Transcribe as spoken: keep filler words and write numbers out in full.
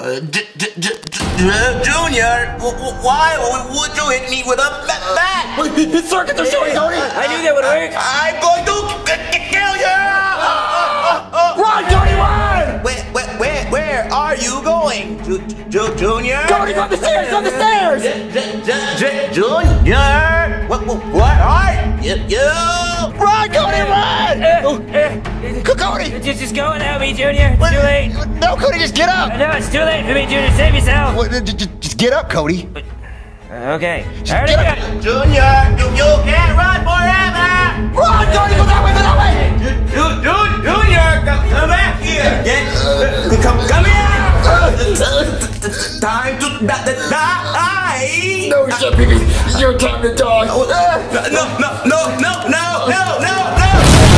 Uh, J J J J Junior, why would you hit me with a bat? His circuits are showing, Cody! I knew that would work! I'm going to kill you! Run, Cody, run! Where, where, where, where are you going, J J Junior? Cody, go up the stairs, go up the stairs! J J J Junior, what, what are you? Run, Cody, run! Uh, uh, Cody! Just, just go and help me, Junior. It's too late. No, Cody, just get up! No, it's too late for me, Junior. Save yourself. What, just, just get up, Cody. Okay. Just Alright, get go. up. Junior, you, you can't run forever! Run, Cody, go that way, go that way! Junior, come, come back here! Get, come, come here! Time to die! No, shit, baby. Your time to die. No, no, no, no, no, no, no, no!